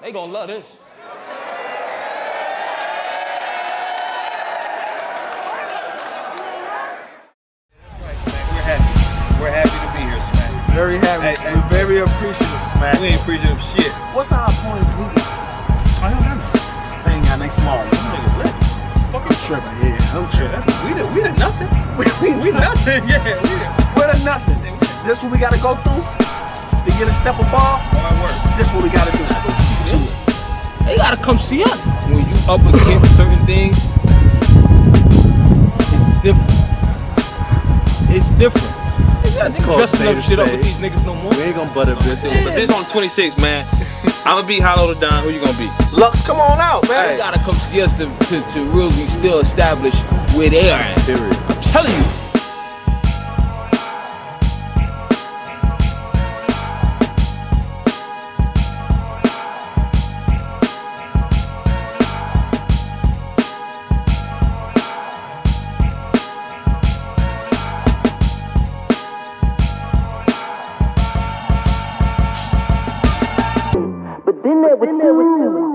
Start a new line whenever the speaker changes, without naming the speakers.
They gonna love this.
We're happy to be here, Smack.
Very happy. We're very appreciative, Smack.
We ain't appreciative of shit.
What's our opponent's weakness?
I don't know.
They ain't got no flaws.
Niggas lit.
I'm tripping, yeah. I'm tripping.
We the nothing. We nothing, yeah.
We're the nothing. This what we gotta go through to get a step above.
Hard work.
This what we gotta do.
They gotta come see us. When you up against certain things, it's different. It's different. Dressing up shit up with these niggas no more.
We ain't gonna butter bitch.
But this on 26, man. I'ma beat Hollow the Don. Who you gonna beat?
Lux, come on out, man.
They gotta come see us to really still establish where they are at.
Period.
I'm telling you.
But then there was